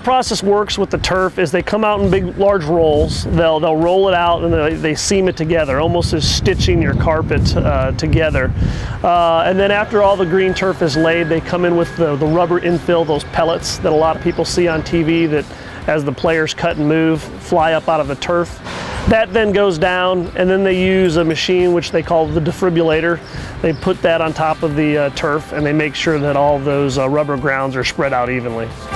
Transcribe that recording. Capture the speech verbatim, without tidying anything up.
process works with the turf is they come out in big, large rolls. They'll they'll roll it out and they, they seam it together, almost as stitching your carpet uh, together. Uh, and then after all the green turf is laid, they come in with the, the rubber infill, those pellets that a lot of people see on T V that, as the players cut and move, fly up out of the turf. That then goes down, and then they use a machine which they call the defibrillator. They put that on top of the uh, turf, and they make sure that all those uh, rubber grounds are spread out evenly.